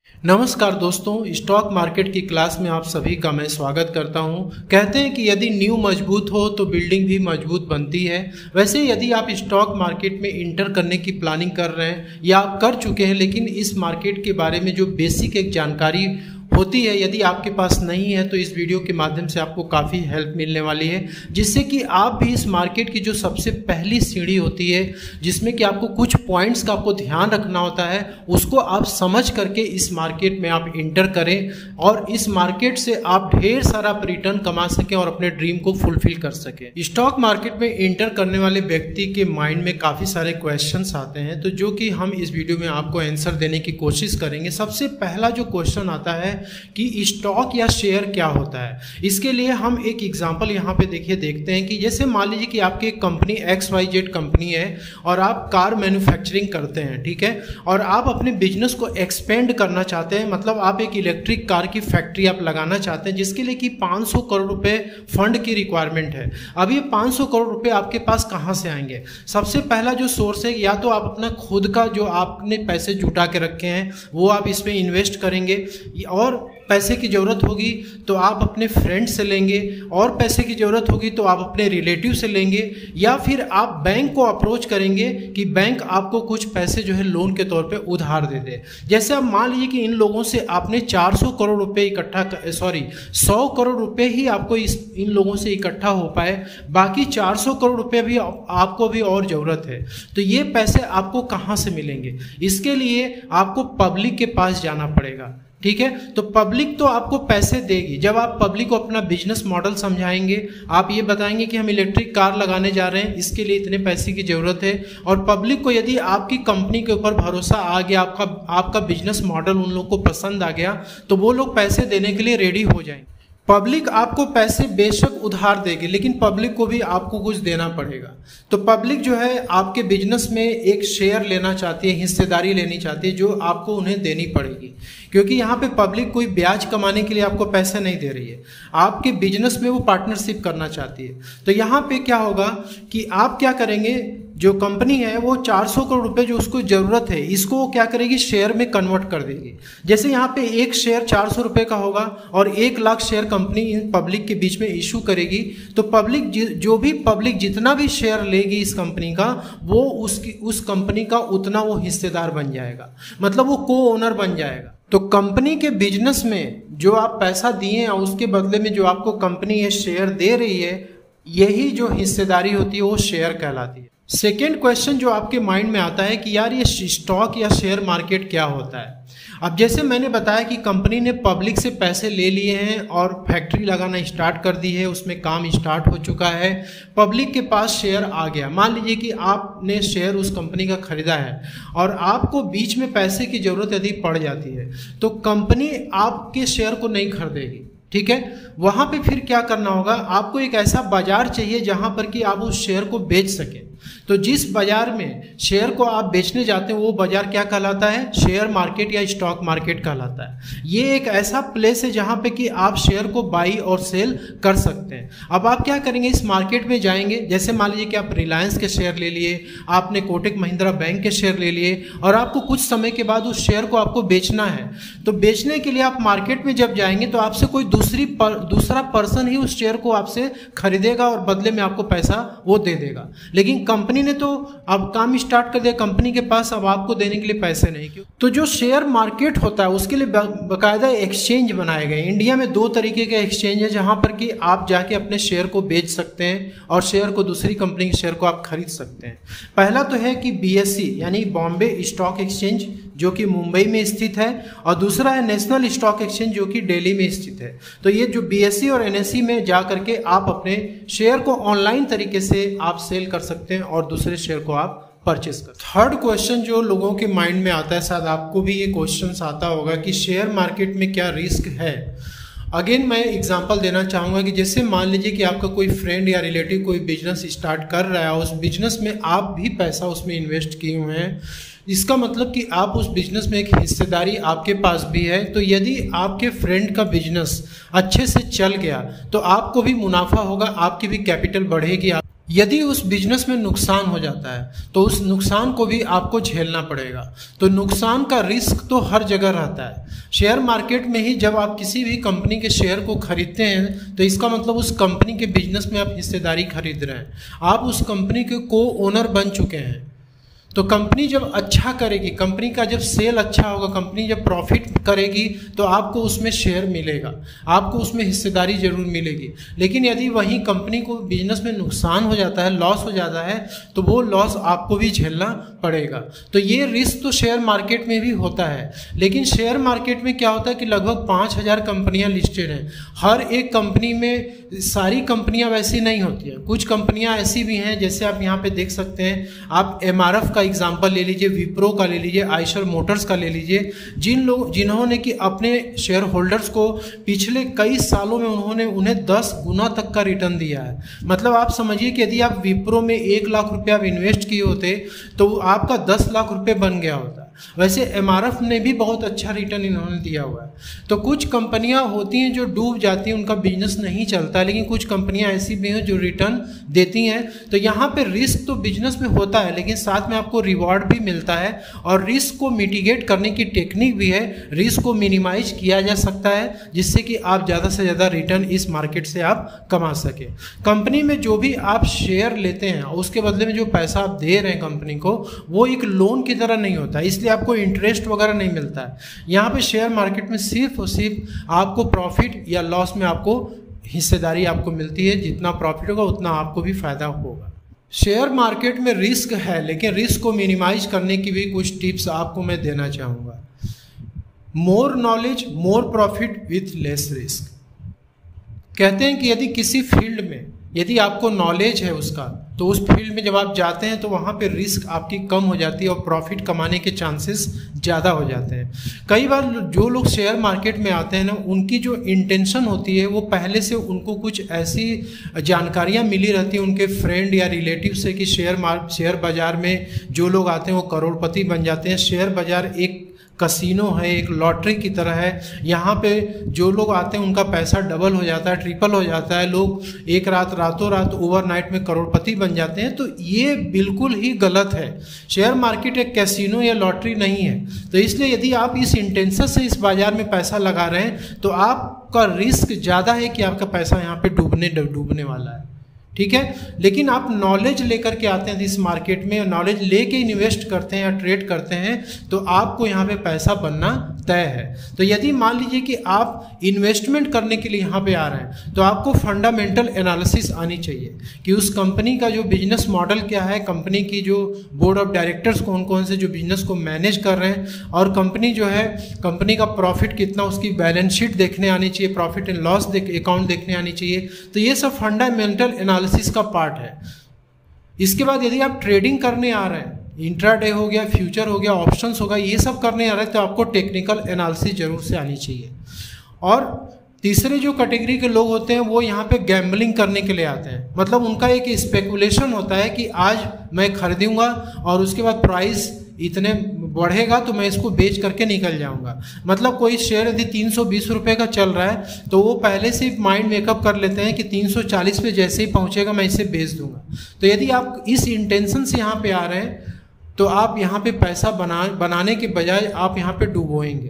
नमस्कार दोस्तों, stock market की क्लास में आप सभी का मैं स्वागत करता हूं। कहते हैं कि यदि नींव मजबूत हो तो बिल्डिंग भी मजबूत बनती है। वैसे यदि आप स्टॉक मार्केट में इंटर करने की प्लानिंग कर रहे हैं या आप कर चुके हैं, लेकिन इस मार्केट के बारे में जो बेसिक एक जानकारी होती है यदि आपके पास नहीं है, तो इस वीडियो के माध्यम से आपको काफ़ी हेल्प मिलने वाली है, जिससे कि आप भी इस मार्केट की जो सबसे पहली सीढ़ी होती है, जिसमें कि आपको कुछ पॉइंट्स का आपको ध्यान रखना होता है, उसको आप समझ करके इस मार्केट में आप इंटर करें और इस मार्केट से आप ढेर सारा रिटर्न कमा सकें और अपने ड्रीम को फुलफिल कर सकें। स्टॉक मार्केट में इंटर करने वाले व्यक्ति के माइंड में काफ़ी सारे क्वेश्चंस आते हैं, तो जो कि हम इस वीडियो में आपको आंसर देने की कोशिश करेंगे। सबसे पहला जो क्वेश्चन आता है कि स्टॉक या शेयर क्या होता है। इसके लिए हम एक एग्जांपल यहाँ पे देखते हैं कि जैसे मान लीजिए कि आपकी एक कंपनी XYZ कंपनी है और आप कार मैन्युफैक्चरिंग करते हैं, ठीक है, और आप अपने बिजनेस को एक्सपेंड करना चाहते हैं, मतलब आप एक इलेक्ट्रिक कार की फैक्ट्री आप लगाना चाहते हैं, जिसके लिए कि 500 करोड़ रुपए फंड की रिक्वायरमेंट है। अब ये 500 करोड़ रुपए आपके पास कहाँ से आएंगे? सबसे पहला जो सोर्स है, या तो आप अपना खुद का जो आपने पैसे जुटा के रखे हैं वो आप इसमें इन्वेस्ट करेंगे, और पैसे की ज़रूरत होगी तो आप अपने फ्रेंड से लेंगे, और पैसे की ज़रूरत होगी तो आप अपने रिलेटिव से लेंगे, या फिर आप बैंक को अप्रोच करेंगे कि बैंक आपको कुछ पैसे जो है लोन के तौर पे उधार दे दे। जैसे आप मान लीजिए कि इन लोगों से आपने 400 करोड़ रुपए इकट्ठा 100 करोड़ रुपए ही आपको इन लोगों से इकट्ठा हो पाए, बाकी 400 करोड़ रुपए भी आपको भी और ज़रूरत है, तो ये पैसे आपको कहाँ से मिलेंगे? इसके लिए आपको पब्लिक के पास जाना पड़ेगा, ठीक है। तो पब्लिक तो आपको पैसे देगी। जब आप पब्लिक को अपना बिजनेस मॉडल समझाएंगे, आप ये बताएंगे कि हम इलेक्ट्रिक कार लगाने जा रहे हैं, इसके लिए इतने पैसे की जरूरत है, और पब्लिक को यदि आपकी कंपनी के ऊपर भरोसा आ गया, आपका बिजनेस मॉडल उन लोगों को पसंद आ गया, तो वो लोग पैसे देने के लिए रेडी हो जाएंगे। पब्लिक आपको पैसे बेशक उधार देगी, लेकिन पब्लिक को भी आपको कुछ देना पड़ेगा। तो पब्लिक जो है आपके बिजनेस में एक शेयर लेना चाहती है, हिस्सेदारी लेनी चाहती है, जो आपको उन्हें देनी पड़ेगी, क्योंकि यहाँ पे पब्लिक कोई ब्याज कमाने के लिए आपको पैसे नहीं दे रही है, आपके बिजनेस में वो पार्टनरशिप करना चाहती है। तो यहाँ पे क्या होगा कि आप क्या करेंगे, जो कंपनी है वो 400 करोड़ रुपए जो उसको जरूरत है, इसको वो क्या करेगी, शेयर में कन्वर्ट कर देगी। जैसे यहाँ पे एक शेयर 400 रुपए का होगा और 1 lakh share company in public के बीच में इशू करेगी, तो पब्लिक जो भी पब्लिक जितना भी शेयर लेगी इस कंपनी का, वो उस कंपनी का उतना वो हिस्सेदार बन जाएगा, मतलब वो को ओनर बन जाएगा। तो कंपनी के बिजनेस में जो आप पैसा दिए हैं उसके बदले में जो आपको कंपनी ये शेयर दे रही है, यही जो हिस्सेदारी होती है वो शेयर कहलाती है। सेकेंड क्वेश्चन जो आपके माइंड में आता है कि यार ये स्टॉक या शेयर मार्केट क्या होता है। अब जैसे मैंने बताया कि कंपनी ने पब्लिक से पैसे ले लिए हैं और फैक्ट्री लगाना स्टार्ट कर दी है, उसमें काम स्टार्ट हो चुका है, पब्लिक के पास शेयर आ गया। मान लीजिए कि आपने शेयर उस कंपनी का खरीदा है और आपको बीच में पैसे की ज़रूरत यदि पड़ जाती है, तो कंपनी आपके शेयर को नहीं खरीदेगी, ठीक है। वहाँ पे फिर क्या करना होगा, आपको एक ऐसा बाजार चाहिए जहाँ पर कि आप उस शेयर को बेच सकें। तो जिस बाजार में शेयर को आप बेचने जाते हैं वो बाजार क्या कहलाता है, शेयर मार्केट या स्टॉक मार्केट कहलाता है। ये एक ऐसा प्लेस है जहाँ पे कि आप शेयर को बाई और सेल कर सकते हैं। अब आप क्या करेंगे, इस मार्केट में जाएंगे, जैसे मान लीजिए कि आप रिलायंस के शेयर ले लिए, आपने कोटक महिंद्रा बैंक के शेयर ले लिए, और आपको कुछ समय के बाद उस शेयर को आपको बेचना है। तो बेचने के लिए आप मार्केट में जब जाएंगे तो आपसे कोई दूसरा पर्सन ही उस शेयर को आपसे खरीदेगा और बदले में आपको पैसा वो दे देगा। लेकिन कंपनी ने तो अब काम स्टार्ट कर दिया, कंपनी के पास अब आपको देने के लिए पैसे नहीं। क्यों? तो जो शेयर मार्केट होता है उसके लिए बाकायदा एक्सचेंज बनाए गए। इंडिया में 2 तरीके के एक्सचेंज है जहां पर कि आप जाके अपने शेयर को बेच सकते हैं और शेयर को दूसरी कंपनी के शेयर को आप खरीद सकते हैं। पहला तो है कि BSE यानी बॉम्बे स्टॉक एक्सचेंज, जो कि मुंबई में स्थित है, और दूसरा है नेशनल स्टॉक एक्सचेंज जो कि दिल्ली में स्थित है। तो ये जो BSE और NSE में जा करके आप अपने शेयर को ऑनलाइन तरीके से आप सेल कर सकते हैं और दूसरे शेयर को आप परचेस कर। थर्ड क्वेश्चन जो लोगों के माइंड में आता है, शायद आपको भी ये क्वेश्चन आता होगा कि शेयर मार्केट में क्या रिस्क है। अगेन मैं एग्जांपल देना चाहूँगा कि जैसे मान लीजिए कि आपका कोई फ्रेंड या रिलेटिव कोई बिजनेस स्टार्ट कर रहा है, उस बिजनेस में आप भी पैसा उसमें इन्वेस्ट किए हुए हैं, इसका मतलब कि आप उस बिजनेस में एक हिस्सेदारी आपके पास भी है। तो यदि आपके फ्रेंड का बिजनेस अच्छे से चल गया तो आपको भी मुनाफा होगा, आपकी भी कैपिटल बढ़ेगी, यदि उस बिजनेस में नुकसान हो जाता है तो उस नुकसान को भी आपको झेलना पड़ेगा। तो नुकसान का रिस्क तो हर जगह रहता है। शेयर मार्केट में ही जब आप किसी भी कंपनी के शेयर को खरीदते हैं तो इसका मतलब उस कंपनी के बिजनेस में आप हिस्सेदारी खरीद रहे हैं, आप उस कंपनी के को ओनर बन चुके हैं। तो कंपनी जब अच्छा करेगी, कंपनी का जब सेल अच्छा होगा, कंपनी जब प्रॉफिट करेगी तो आपको उसमें शेयर मिलेगा, आपको उसमें हिस्सेदारी जरूर मिलेगी। लेकिन यदि वहीं कंपनी को बिजनेस में नुकसान हो जाता है, लॉस हो जाता है, तो वो लॉस आपको भी झेलना पड़ेगा। तो ये रिस्क तो शेयर मार्केट में भी होता है। लेकिन शेयर मार्केट में क्या होता है कि लगभग 5000 कंपनियां लिस्टेड हैं। हर एक कंपनी में सारी कंपनियां वैसी नहीं होती हैं। कुछ कंपनियां ऐसी भी हैं, जैसे आप यहाँ पे देख सकते हैं, आप MRF का एग्जांपल ले लीजिए, विप्रो का ले लीजिए, आइशर मोटर्स का ले लीजिए, जिन्होंने कि अपने शेयर होल्डर्स को पिछले कई सालों में उन्हें 10 गुना तक का रिटर्न दिया है। मतलब आप समझिए कि यदि आप विप्रो में 1 लाख रुपये आप इन्वेस्ट किए होते तो आपका 10 लाख रुपये बन गया होता। वैसे MRF ने भी बहुत अच्छा रिटर्न इन्होंने दिया हुआ है। तो कुछ कंपनियां होती हैं जो डूब जाती हैं, उनका बिजनेस नहीं चलता, लेकिन कुछ कंपनियां ऐसी भी हैं जो रिटर्न देती हैं। तो यहाँ पे रिस्क तो बिजनेस में होता है, लेकिन साथ में आपको रिवॉर्ड भी मिलता है। और रिस्क को मिटिगेट करने की टेक्निक भी है, रिस्क को मिनिमाइज किया जा सकता है, जिससे कि आप ज़्यादा से ज़्यादा रिटर्न इस मार्केट से आप कमा सके। कंपनी में जो भी आप शेयर लेते हैं उसके बदले में जो पैसा आप दे रहे हैं कंपनी को, वो एक लोन की तरह नहीं होता, इसलिए आपको इंटरेस्ट वगैरह नहीं मिलता है। यहाँ पे शेयर मार्केट में सिर्फ और सिर्फ आपको प्रॉफिट या लॉस में आपको हिस्सेदारी आपको मिलती है। जितना प्रॉफिट होगा उतना आपको भी फायदा होगा। शेयर मार्केट में रिस्क है, लेकिन रिस्क को मिनिमाइज करने की भी कुछ टिप्स आपको मैं देना चाहूँगा। More knowledge more profit with less risk. कहते हैं कि यदि किसी फील्ड में यदि आपको नॉलेज है उसका, तो उस फील्ड में जब आप जाते हैं तो वहाँ पे रिस्क आपकी कम हो जाती है और प्रॉफिट कमाने के चांसेस ज़्यादा हो जाते हैं। कई बार जो लोग शेयर मार्केट में आते हैं ना, उनकी जो इंटेंशन होती है वो पहले से उनको कुछ ऐसी जानकारियाँ मिली रहती हैं उनके फ्रेंड या रिलेटिव से कि शेयर बाज़ार में जो लोग आते हैं वो करोड़पति बन जाते हैं। शेयर बाज़ार एक कसिनो है, एक लॉटरी की तरह है। यहाँ पे जो लोग आते हैं उनका पैसा डबल हो जाता है, ट्रिपल हो जाता है, लोग एक रातों रात ओवरनाइट में करोड़पति बन जाते हैं। तो ये बिल्कुल ही गलत है। शेयर मार्केट एक कैसीनो या लॉटरी नहीं है। तो इसलिए यदि आप इस इंटेंशन से इस बाजार में पैसा लगा रहे हैं तो आपका रिस्क ज़्यादा है कि आपका पैसा यहाँ पे डूबने वाला है। ठीक है, लेकिन आप नॉलेज लेकर के आते हैं इस मार्केट में, नॉलेज लेके इन्वेस्ट करते हैं या ट्रेड करते हैं तो आपको यहाँ पे पैसा बनना तय है। तो यदि मान लीजिए कि आप इन्वेस्टमेंट करने के लिए यहाँ पे आ रहे हैं तो आपको फंडामेंटल एनालिसिस आनी चाहिए कि उस कंपनी का जो बिजनेस मॉडल क्या है, कंपनी की जो बोर्ड ऑफ डायरेक्टर्स कौन कौन से जो बिजनेस को मैनेज कर रहे हैं, और कंपनी जो है कंपनी का प्रॉफिट कितना, उसकी बैलेंस शीट देखने आनी चाहिए, प्रॉफिट एंड लॉस अकाउंट देखने आनी चाहिए। तो ये सब फंडामेंटल एनालिसिस का पार्ट है। इसके बाद यदि आप ट्रेडिंग करने आ रहे हैं, इंट्राडे हो गया, फ्यूचर हो गया, ऑप्शंस होगा, ये सब करने आ रहे हैं तो आपको टेक्निकल एनालिसिस जरूर से आनी चाहिए। और तीसरे जो कैटेगरी के लोग होते हैं वो यहाँ पे गैम्बलिंग करने के लिए आते हैं। मतलब उनका एक स्पेकुलेशन होता है कि आज मैं खरीदूंगा और उसके बाद प्राइस इतने बढ़ेगा तो मैं इसको बेच करके निकल जाऊंगा। मतलब कोई शेयर यदि 320 रुपये का चल रहा है तो वो पहले से माइंड मेकअप कर लेते हैं कि 340 पे जैसे ही पहुंचेगा मैं इसे बेच दूंगा। तो यदि आप इस इंटेंशन से यहाँ पे आ रहे हैं तो आप यहाँ पे पैसा बनाने के बजाय आप यहाँ पे डूबोएंगे,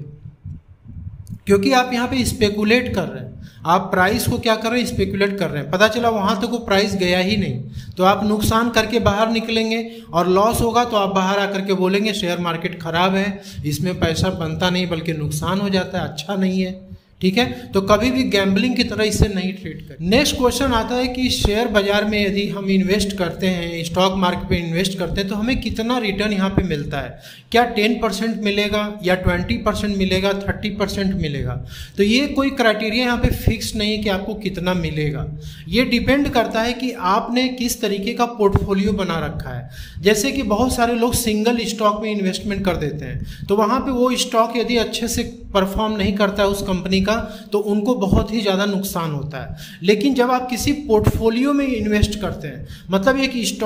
क्योंकि आप यहाँ पे स्पेकुलेट कर रहे हैं। आप प्राइस को क्या कर रहे हैं, स्पेकुलेट कर रहे हैं। पता चला वहाँ तक वो प्राइस गया ही नहीं तो आप नुकसान करके बाहर निकलेंगे, और लॉस होगा तो आप बाहर आकर के बोलेंगे शेयर मार्केट खराब है, इसमें पैसा बनता नहीं बल्कि नुकसान हो जाता है, अच्छा नहीं है। ठीक है, तो कभी भी गैम्बलिंग की तरह इसे नहीं ट्रीट करें। नेक्स्ट क्वेश्चन आता है कि शेयर बाजार में यदि हम इन्वेस्ट करते हैं, स्टॉक मार्केट पे इन्वेस्ट करते हैं तो हमें कितना रिटर्न यहाँ पे मिलता है। क्या 10% मिलेगा या 20% मिलेगा, 30% मिलेगा। तो ये कोई क्राइटेरिया यहाँ पे फिक्स नहीं है कि आपको कितना मिलेगा। ये डिपेंड करता है कि आपने किस तरीके का पोर्टफोलियो बना रखा है। जैसे कि बहुत सारे लोग सिंगल स्टॉक में इन्वेस्टमेंट कर देते हैं, तो वहाँ पे वो स्टॉक यदि अच्छे से परफॉर्म नहीं करता है उस कंपनी का तो उनको बहुत ही ज़्यादा नुकसान होता है। लेकिन जब आप किसी पोर्टफोलियो में इन्वेस्ट करते हैं, मतलब एक स्टॉक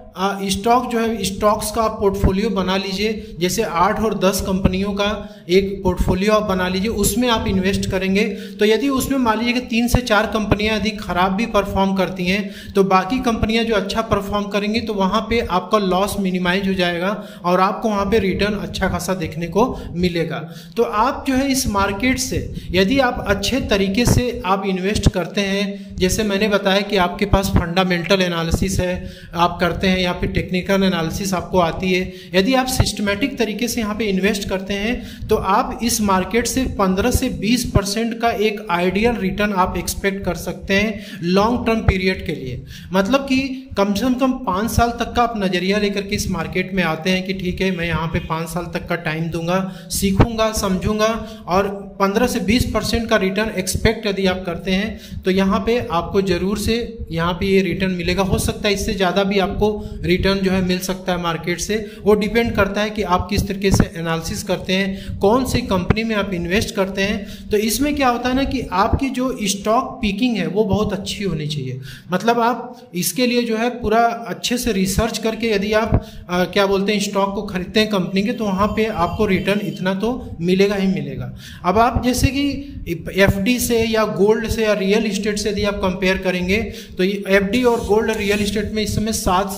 स्टॉक जो है, स्टॉक्स का आप पोर्टफोलियो बना लीजिए, जैसे 8 और 10 कंपनियों का एक पोर्टफोलियो आप बना लीजिए, उसमें आप इन्वेस्ट करेंगे। तो यदि उसमें मान लीजिए कि 3 से 4 कंपनियां यदि खराब भी परफॉर्म करती हैं तो बाकी कंपनियां जो अच्छा परफॉर्म करेंगी तो वहां पे आपका लॉस मिनिमाइज हो जाएगा और आपको वहां पे रिटर्न अच्छा खासा देखने को मिलेगा। तो आप जो है इस मार्केट से यदि आप अच्छे तरीके से आप इन्वेस्ट करते हैं, जैसे मैंने बताया कि आपके पास फंडामेंटल एनालिसिस है, आप करते हैं, या फिर टेक्निकल एनालिसिस आपको आती है, यदि आप सिस्टमेटिक तरीके से यहाँ पे इन्वेस्ट करते हैं तो आप इस मार्केट से 15 से 20% का एक आइडियल रिटर्न आप एक्सपेक्ट कर सकते हैं लॉन्ग टर्म पीरियड के लिए। मतलब कि कम से कम 5 साल तक का आप नज़रिया लेकर के इस मार्केट में आते हैं कि ठीक है मैं यहाँ पे 5 साल तक का टाइम दूंगा, सीखूंगा, समझूंगा और 15 से 20% का रिटर्न एक्सपेक्ट यदि आप करते हैं तो यहाँ पे आपको जरूर से यहाँ पे ये रिटर्न मिलेगा। हो सकता है इससे ज़्यादा भी आपको रिटर्न जो है मिल सकता है मार्केट से, वो डिपेंड करता है कि आप किस तरीके से एनालिसिस करते हैं, कौन सी कंपनी में आप इन्वेस्ट करते हैं। तो इसमें क्या होता है ना कि आपकी जो स्टॉक पिकिंग है वो बहुत अच्छी होनी चाहिए। मतलब आप इसके लिए जो है पूरा अच्छे से रिसर्च करके यदि आप क्या बोलते हैं स्टॉक को खरीदते हैं कंपनी के, तो वहाँ पे आपको रिटर्न इतना तो मिलेगा ही मिलेगा। अब आप जैसे कि एफडी से या गोल्ड से या रियल इस्टेट से यदि आप कंपेयर करेंगे तो एफडी और गोल्ड रियल इस्टेट में इस समय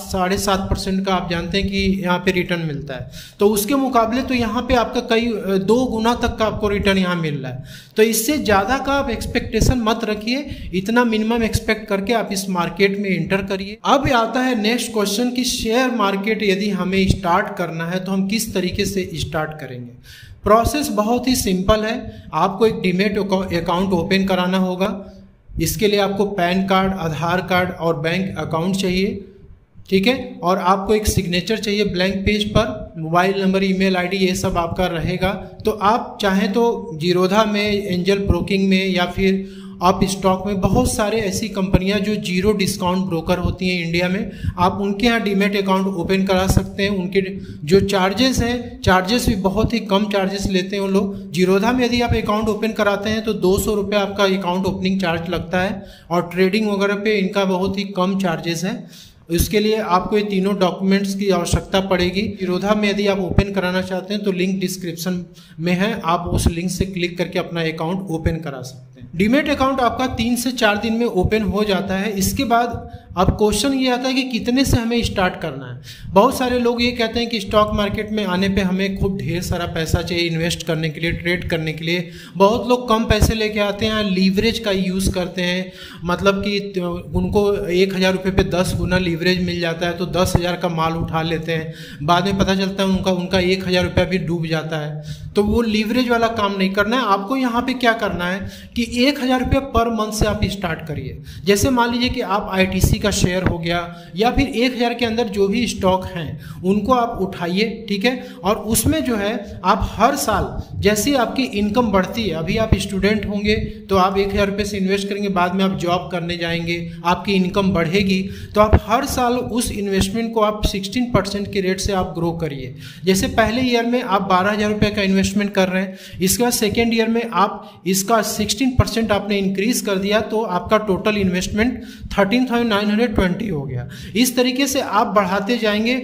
7-7.5% का आप जानते हैं कि यहाँ पे रिटर्न मिलता है। तो उसके मुकाबले तो यहाँ पे आपका कई 2 गुना तक का आपको रिटर्न यहाँ मिल रहा है। तो इससे ज़्यादा का आप एक्सपेक्टेशन मत रखिए, इतना मिनिमम एक्सपेक्ट करके आप इस मार्केट में एंटर करिए। अब आता है नेक्स्ट क्वेश्चन कि शेयर मार्केट यदि हमें स्टार्ट करना है तो हम किस तरीके से स्टार्ट करेंगे। प्रोसेस बहुत ही सिंपल है। आपको एक डीमैट अकाउंट ओपन कराना होगा। इसके लिए आपको पैन कार्ड, आधार कार्ड और बैंक अकाउंट चाहिए, ठीक है। और आपको एक सिग्नेचर चाहिए ब्लैंक पेज पर, मोबाइल नंबर, ईमेल आईडी ये सब आपका रहेगा। तो आप चाहें तो जीरोधा में, एंजल ब्रोकिंग में या फिर आप स्टॉक में, बहुत सारे ऐसी कंपनियां जो 0 डिस्काउंट ब्रोकर होती हैं इंडिया में, आप उनके यहाँ डीमैट अकाउंट ओपन करा सकते हैं। उनके जो चार्जेस हैं, चार्जेस भी बहुत ही कम चार्जेस लेते हैं उन लोग। जीरोधा में यदि आप अकाउंट ओपन कराते हैं तो 200 रुपये आपका अकाउंट ओपनिंग चार्ज लगता है और ट्रेडिंग वगैरह पे इनका बहुत ही कम चार्जेस है। इसके लिए आपको ये तीनों डॉक्यूमेंट्स की आवश्यकता पड़ेगी। जीरोधा में यदि आप ओपन कराना चाहते हैं तो लिंक डिस्क्रिप्शन में है, आप उस लिंक से क्लिक करके अपना अकाउंट ओपन करा सकते हैं। डीमैट अकाउंट आपका 3 से 4 दिन में ओपन हो जाता है। इसके बाद अब क्वेश्चन ये आता है कि कितने से हमें स्टार्ट करना है। बहुत सारे लोग ये कहते हैं कि स्टॉक मार्केट में आने पे हमें खूब ढेर सारा पैसा चाहिए इन्वेस्ट करने के लिए, ट्रेड करने के लिए। बहुत लोग कम पैसे लेके आते हैं, लीवरेज का यूज़ करते हैं। मतलब कि उनको 1000 रुपये पे 10 गुना लीवरेज मिल जाता है तो 10,000 का माल उठा लेते हैं। बाद में पता चलता है उनका 1000 रुपया भी डूब जाता है। तो वो लीवरेज वाला काम नहीं करना है। आपको यहाँ पे क्या करना है कि 1000 रुपये पर मंथ से आप स्टार्ट करिए। जैसे मान लीजिए कि आप ITC का शेयर हो गया या फिर 1000 के अंदर जो भी स्टॉक हैं उनको आप उठाइए, ठीक है। और उसमें जो है आप हर साल जैसे आपकी इनकम बढ़ती है, अभी आप स्टूडेंट होंगे तो आप 1000 रुपये से इन्वेस्ट करेंगे, बाद में आप जॉब करने जाएंगे, आपकी इनकम बढ़ेगी, तो आप हर साल उस इन्वेस्टमेंट को आप 16% के रेट से आप ग्रो करिए। जैसे पहले ईयर में आप 12,000 रुपये का इन्वेस्टमेंट कर रहे हैं, इसके बाद सेकेंड ईयर में आप इसका 16% आपने इंक्रीज कर दिया तो आपका टोटल इन्वेस्टमेंट 13,920 हो गया। इस तरीके से आप बढ़ाते जाएंगे।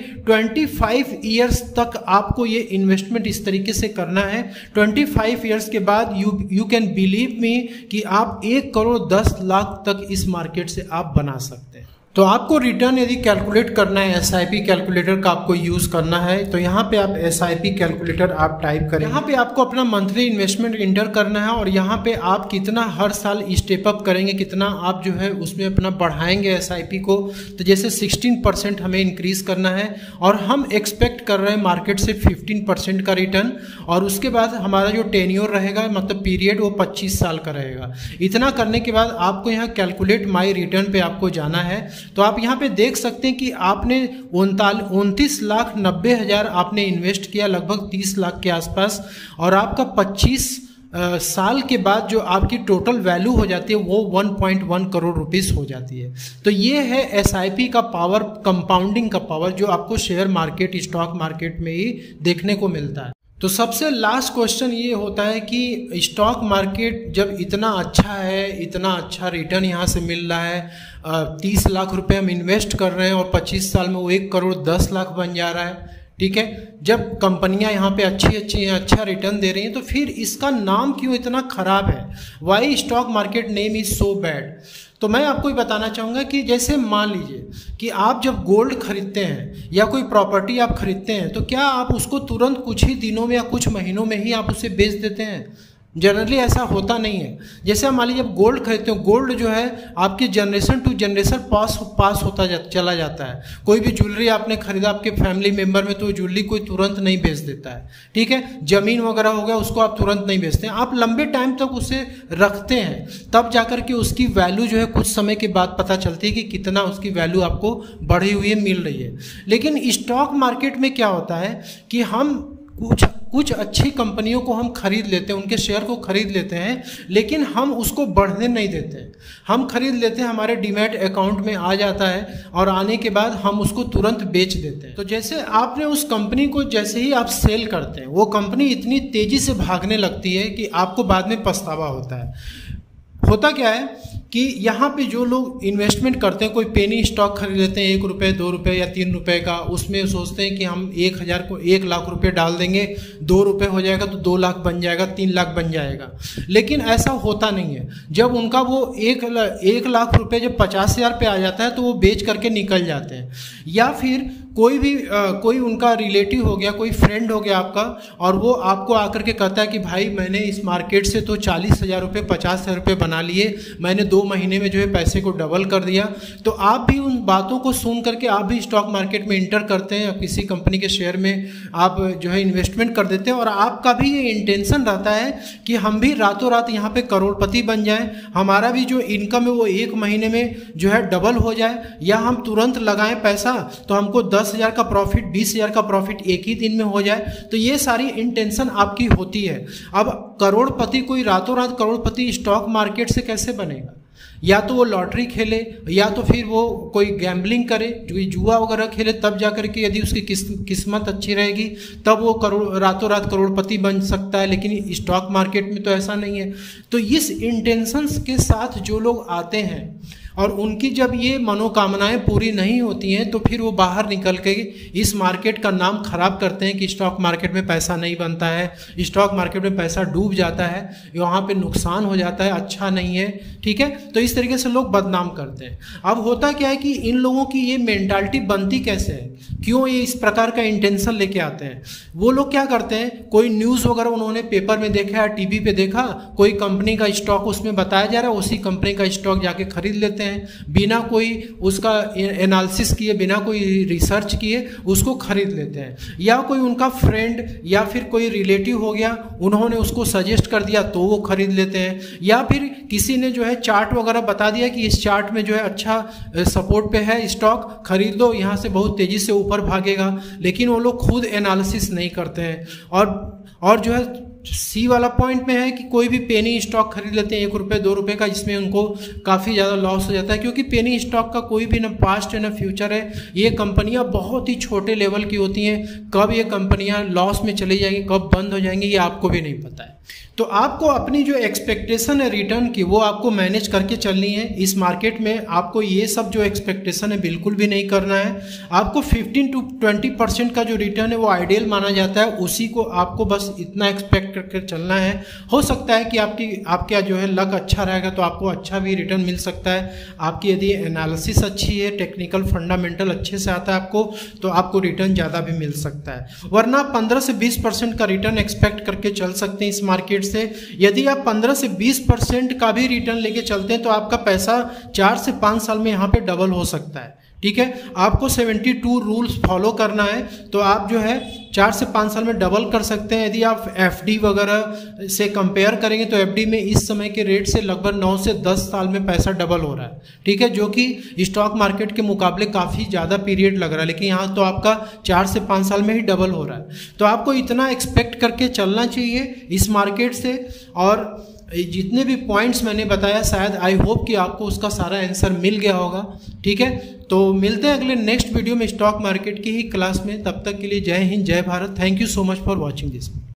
25 ईयर्स तक आपको ये इन्वेस्टमेंट इस तरीके से करना है। 25 ईयर्स के बाद यू कैन बिलीव मी कि आप 1,10,00,000 तक इस मार्केट से आप बना सकते हैं। तो आपको रिटर्न यदि कैलकुलेट करना है, SIP कैलकुलेटर का आपको यूज करना है। तो यहाँ पे आप SIP कैलकुलेटर आप टाइप करें। यहाँ पे आपको अपना मंथली इन्वेस्टमेंट इंटर करना है और यहाँ पे आप कितना हर साल स्टेप अप करेंगे, कितना आप जो है उसमें अपना बढ़ाएंगे SIP को। तो जैसे 16% हमें इंक्रीज करना है और हम एक्सपेक्ट कर रहे हैं मार्केट से 15% का रिटर्न। और उसके बाद हमारा जो टेन्योर रहेगा, मतलब पीरियड, वो 25 साल का रहेगा। इतना करने के बाद आपको यहाँ कैलकुलेट माई रिटर्न पे आपको जाना है। तो आप यहाँ पे देख सकते हैं कि आपने 29,90,000 आपने इन्वेस्ट किया, लगभग 30 लाख के आसपास। और आपका 25 साल के बाद जो आपकी टोटल वैल्यू हो जाती है वो 1.1 करोड़ रुपीस हो जाती है। तो ये है SIP का पावर, कंपाउंडिंग का पावर, जो आपको शेयर मार्केट, स्टॉक मार्केट में ही देखने को मिलता है। तो सबसे लास्ट क्वेश्चन ये होता है कि स्टॉक मार्केट जब इतना अच्छा है, इतना अच्छा रिटर्न यहाँ से मिल रहा है, 30 लाख रुपए हम इन्वेस्ट कर रहे हैं और 25 साल में वो 1 करोड़ 10 लाख बन जा रहा है, ठीक है। जब कंपनियां यहाँ पे अच्छी हैं, अच्छा रिटर्न दे रही हैं, तो फिर इसका नाम क्यों इतना खराब है? Why stock market name is so bad? तो मैं आपको ये बताना चाहूँगा कि जैसे मान लीजिए कि आप जब गोल्ड खरीदते हैं या कोई प्रॉपर्टी आप खरीदते हैं, तो क्या आप उसको तुरंत कुछ ही दिनों में या कुछ महीनों में ही आप उसे बेच देते हैं? जनरली ऐसा होता नहीं है। जैसे हम मान लीजिए जब गोल्ड खरीदते हो, गोल्ड जो है आपकी जनरेशन टू जनरेशन पास होता चला जाता है। कोई भी ज्वेलरी आपने खरीदा आपके फैमिली मेंबर में, तो ज्वेलरी कोई तुरंत नहीं बेच देता है, ठीक है। जमीन वगैरह हो गया, उसको आप तुरंत नहीं बेचते हैं, आप लंबे टाइम तक उसे रखते हैं, तब जाकर के उसकी वैल्यू जो है कुछ समय के बाद पता चलती है कि कितना उसकी वैल्यू आपको बढ़ी हुई है, मिल रही है। लेकिन स्टॉक मार्केट में क्या होता है कि हम कुछ अच्छी कंपनियों को हम खरीद लेते हैं, उनके शेयर को खरीद लेते हैं, लेकिन हम उसको बढ़ने नहीं देते। हम खरीद लेते हैं, हमारे डीमैट अकाउंट में आ जाता है और आने के बाद हम उसको तुरंत बेच देते हैं। तो जैसे आपने उस कंपनी को जैसे ही आप सेल करते हैं, वो कंपनी इतनी तेजी से भागने लगती है कि आपको बाद में पछतावा होता है। होता क्या है कि यहाँ पे जो लोग इन्वेस्टमेंट करते हैं, कोई पेनी स्टॉक खरीद लेते हैं 1 रुपये 2 रुपये या 3 रुपये का, उसमें सोचते हैं कि हम 1,000 को 1 लाख रुपए डाल देंगे, 2 रुपये हो जाएगा तो 2 लाख बन जाएगा, 3 लाख बन जाएगा। लेकिन ऐसा होता नहीं है। जब उनका वो 1 लाख रुपए जब 50,000 पे आ जाता है तो वो बेच करके निकल जाते हैं। या फिर कोई उनका रिलेटिव हो गया, कोई फ्रेंड हो गया आपका, और वो आपको आकर के कहता है कि भाई मैंने इस मार्केट से तो 40,000 रुपये 50,000 रुपये बना लिए, मैंने 2 महीने में जो है पैसे को डबल कर दिया। तो आप भी उन बातों को सुन करके आप भी स्टॉक मार्केट में इंटर करते हैं, किसी कंपनी के शेयर में आप जो है इन्वेस्टमेंट कर देते हैं, और आपका भी ये इंटेंशन रहता है कि हम भी रातों रात यहाँ पे करोड़पति बन जाएं, हमारा भी जो इनकम है वो 1 महीने में जो है डबल हो जाए, या हम तुरंत लगाएं पैसा तो हमको 10,000 का प्रॉफिट 20,000 का प्रॉफिट एक ही दिन में हो जाए। तो ये सारी इंटेंशन आपकी होती है। अब करोड़पति कोई रातों रात करोड़पति स्टॉक मार्केट से कैसे बनेगा? या तो वो लॉटरी खेले, या तो फिर वो कोई गैम्बलिंग करे, जो जुआ वगैरह खेले, तब जाकर के यदि उसकी किस्मत अच्छी रहेगी तब वो रातों रात करोड़पति बन सकता है। लेकिन स्टॉक मार्केट में तो ऐसा नहीं है। तो इस इंटेंशंस के साथ जो लोग आते हैं और उनकी जब ये मनोकामनाएं पूरी नहीं होती हैं, तो फिर वो बाहर निकल के इस मार्केट का नाम खराब करते हैं कि स्टॉक मार्केट में पैसा नहीं बनता है, स्टॉक मार्केट में पैसा डूब जाता है, वहाँ पे नुकसान हो जाता है, अच्छा नहीं है, ठीक है। तो इस तरीके से लोग बदनाम करते हैं। अब होता क्या है कि इन लोगों की ये मेंटालिटी बनती कैसे है, क्यों ये इस प्रकार का इंटेंशन लेके आते हैं? वो लोग क्या करते हैं, कोई न्यूज़ वगैरह उन्होंने पेपर में देखा या टीवी पे देखा, कोई कंपनी का स्टॉक उसमें बताया जा रहा है, उसी कंपनी का स्टॉक जाके खरीद लेते हैं, बिना कोई उसका एनालिसिस किए, बिना कोई रिसर्च किए उसको खरीद लेते हैं। या कोई उनका फ्रेंड या फिर कोई रिलेटिव हो गया, उन्होंने उसको सजेस्ट कर दिया तो वो खरीद लेते हैं। या फिर किसी ने जो है चार्ट वगैरह बता दिया कि इस चार्ट में जो है अच्छा सपोर्ट पे है स्टॉक, खरीद लो, यहाँ से बहुत तेजी से ऊपर भागेगा। लेकिन वो लोग खुद एनालिसिस नहीं करते हैं। और जो है सी वाला पॉइंट में है कि कोई भी पेनी स्टॉक खरीद लेते हैं 1 रुपये 2 रुपये का, जिसमें उनको काफ़ी ज़्यादा लॉस हो जाता है, क्योंकि पेनी स्टॉक का कोई भी ना पास्ट है ना फ्यूचर है। ये कंपनियां बहुत ही छोटे लेवल की होती हैं, कब ये कंपनियां लॉस में चली जाएंगी, कब बंद हो जाएंगी, ये आपको भी नहीं पता है। तो आपको अपनी जो एक्सपेक्टेशन है रिटर्न की, वो आपको मैनेज करके चलनी है। इस मार्केट में आपको ये सब जो एक्सपेक्टेशन है बिल्कुल भी नहीं करना है। आपको 15 to 20% का जो रिटर्न है वो आइडियल माना जाता है, उसी को आपको बस इतना एक्सपेक्ट करके चलना है। हो सकता है कि आपका जो है लक अच्छा रहेगा तो आपको अच्छा भी रिटर्न मिल सकता है। आपकी यदि एनालिसिस अच्छी है, टेक्निकल फंडामेंटल अच्छे से आता है आपको, तो आपको रिटर्न ज़्यादा भी मिल सकता है। वरना 15 से 20% का रिटर्न एक्सपेक्ट करके चल सकते हैं इस मार्केट से। यदि आप 15 से 20% का भी रिटर्न लेके चलते हैं तो आपका पैसा 4 से 5 साल में यहाँ पे डबल हो सकता है, ठीक है। आपको 72 रूल्स फॉलो करना है, तो आप जो है 4 से 5 साल में डबल कर सकते हैं। यदि आप एफडी वगैरह से कंपेयर करेंगे तो एफडी में इस समय के रेट से लगभग 9 से 10 साल में पैसा डबल हो रहा है, ठीक है, जो कि स्टॉक मार्केट के मुकाबले काफ़ी ज़्यादा पीरियड लग रहा है। लेकिन यहाँ तो आपका 4 से 5 साल में ही डबल हो रहा है। तो आपको इतना एक्सपेक्ट करके चलना चाहिए इस मार्केट से। और जितने भी पॉइंट्स मैंने बताया, शायद आई होप कि आपको उसका सारा आंसर मिल गया होगा, ठीक है। तो मिलते हैं अगले नेक्स्ट वीडियो में स्टॉक मार्केट की ही क्लास में। तब तक के लिए जय हिंद, जय Bharat. Thank you so much for watching this.